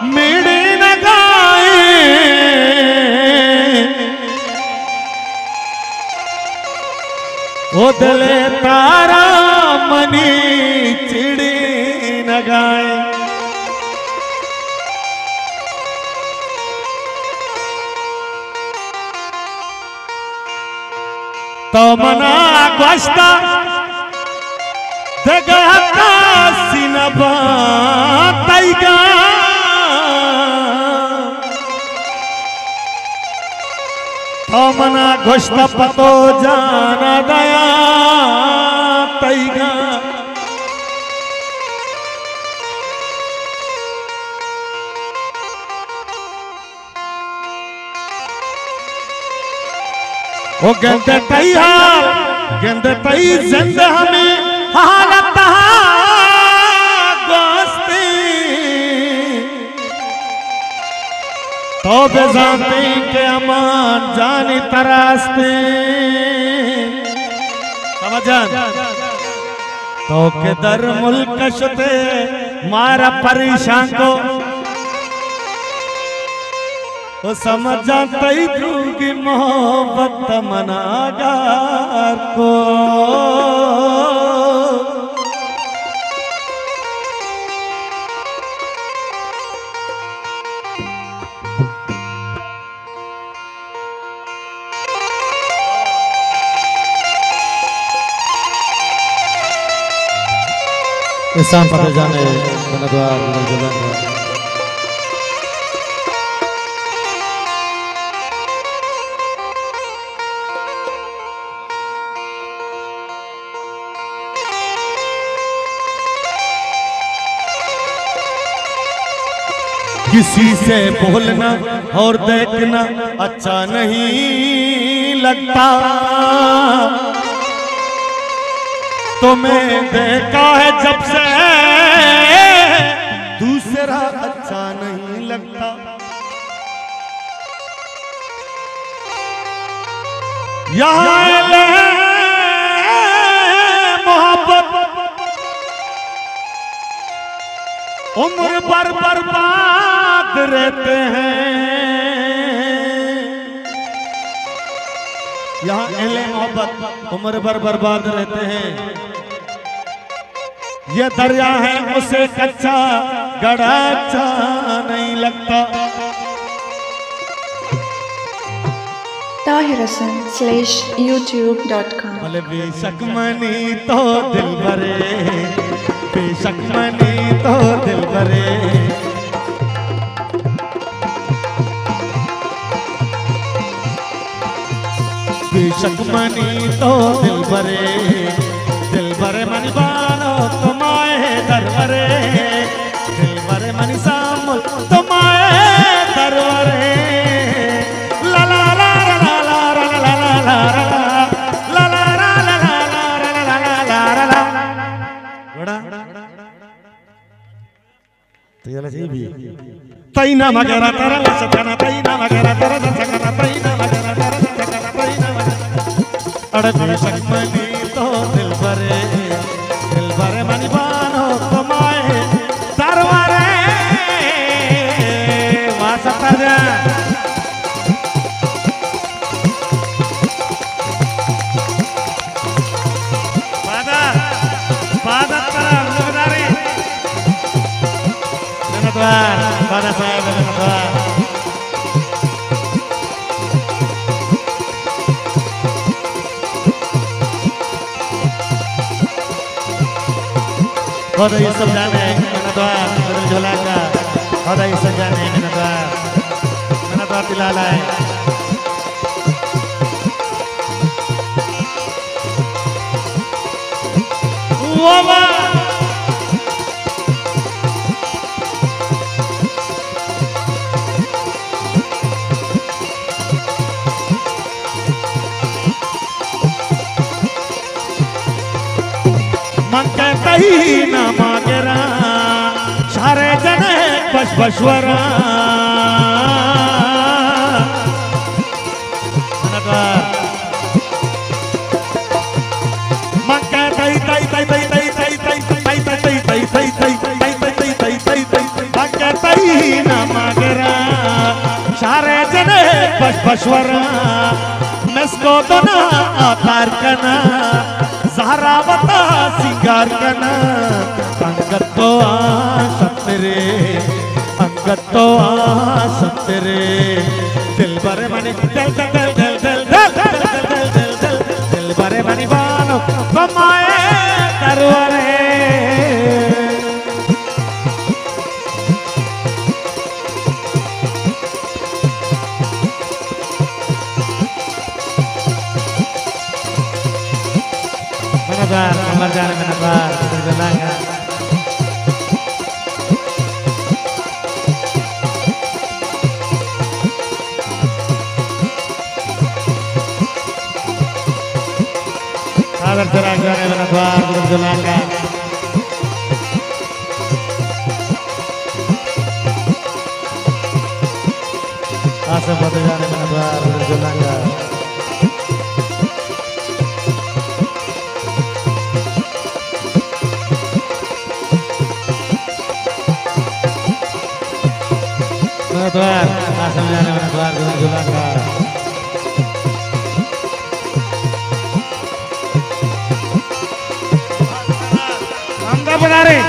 मेरे न गाए ओ दिले तारा मनी चिड़ी न गाए। तो मना गोश्ता दगा सिनबा तैगा तो मना गोश्ता पतो जाना दया तैगा वो गंदे तई हाल गंदे तई जिंद हमें हालत गोस्ती तो बेजाते के अमान जानी तरास्ते समझन तो के दर मुल्क शुते मारा परेशान को वो समझ जाता ही दूंगी मोहब्बत मनागार को। इसान पता जाने मनद्वार मनजुलन किसी से बोलना और देखना अच्छा नहीं लगता, तुम्हें देखा है जब से दूसरा अच्छा नहीं लगता। यहाँ मोहब्बत उम्र भर बर्बाद रहते हैं, यहाँ अहले मोहब्बत उम्र भर बर्बाद रहते हैं। ये दरिया है उसे कच्चा गड़ा अच्छा नहीं लगता। ताहिर Hasan/youtube.com। बोले बेशक मनी तो दिल भरे, बेशक मनी तो दिल भरे, बेशक मनी तो दिल भरे, दिल भरे मनी बानो तुम्हारे दरबारे, दिल भरे मनी सामुल तुम्हारे दरबारे। ला ला ला ला ला ला ला ला ला ला ला ला ला ला ला बड़ा तो ये लगी भी तैना मगरा तेरा सजना, तैना मगरा तेरा सजना, तैना मगरा तेरा सजना, तैना अरे बेशक मनी तो दिल भरे मनी बानो तुम्हारे दरबारे। वासता जा बादा बादा तेरा मुगदारी ननद्वार बादा साहब ननद्वार बहुत ये सब जाने ननद्वार बदल झोला का, बहुत ये सब जाने ननद्वार तिलाला है। वाह मंगता ही ना मांगेरा सारे जने बस बसवरा मंगता ही तई तई तई तई तई तई तई तई तई तई तई तई तई तई तई तई बाके तई ना मागरा शारे जने बशवरा मस्को तो ना आधार कना ज़हरा बता सिंगार कना अंगत तो सतरे अंगत तो सतरे दिल भरे मनी दिल दिल दिल दिल दिल दिल दिल दिल दिल दिल भरे मनी बानो कमाए दरबारे Kamar jalan menabar berjalankan. Kabar jalan menabar berjalankan. Asal pada jalan menabar berjalankan. Tuan, asal jalan menabar berjalankan. Anda berlari.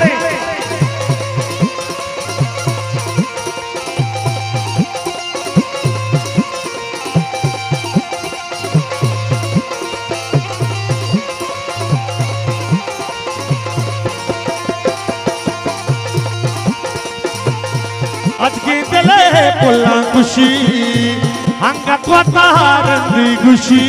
Ajki dele pulang gushi, angkat wataran di gushi.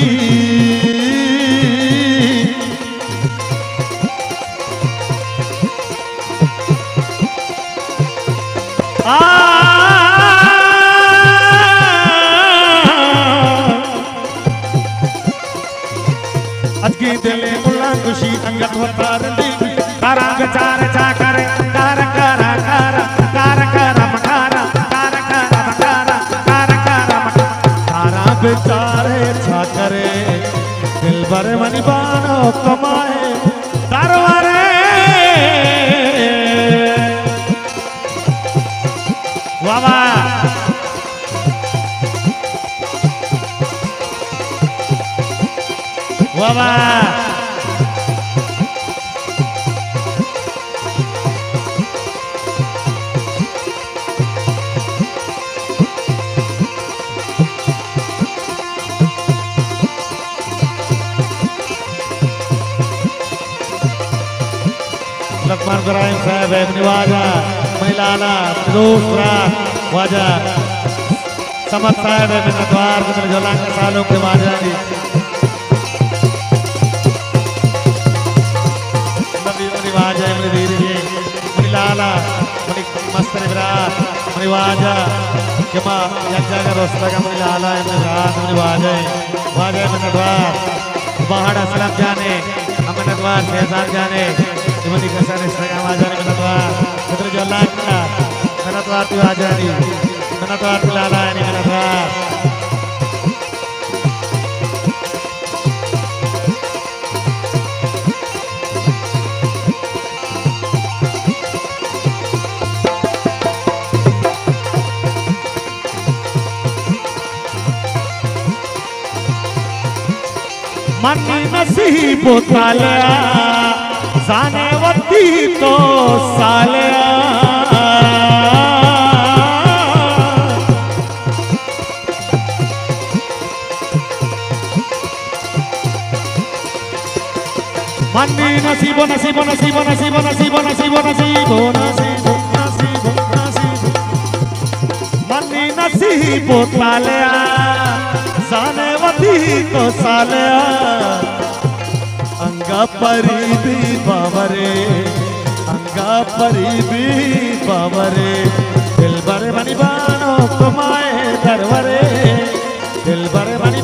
Ajki dele pulang gushi, angkat wataran di gushi. Karang cara cakare, kara kara kara, kara kara makara, kara kara makara, kara kara makara. Kara बेचारे छाकरे दिल भरे money Bano कमाए दरबारे वावा वावा लक्ष्मण इब्राहिम साहब अपनी वाजा महिलाना दूसरा वाजा समत साहब अपने द्वार के जलांग सालों के वाजा जी नबी अपनी वाजा अपने वीर जी महिलाना अपनी मस्तर इब्राहिम अपनी वाजा के माँ यज्ञा का रोस्ता का महिलाना अपने इब्राहिम अपनी वाजा अपने द्वार बाहर असलम जाने अपने द्वार शहजाद जाने Dimana kasar Instagram aja nih menatuar, betul jalan kan? Menatuar tuh aja nih, menatuar tuh lala nih menatuar. Mani nasi botalya. जाने वती तो सालिया मन्नी नसीबो नसीबो नसीबो नसीबो नसीबो नसीबो नसीबो नसीबो नसीबो नसीबो मन्नी नसीबो सालिया जाने वती तो सालिया अंगा परिबी बावरे अंगा परिबी बावरे दिल भरे मनी बानो कमाए दरबारे दिल भरे मनी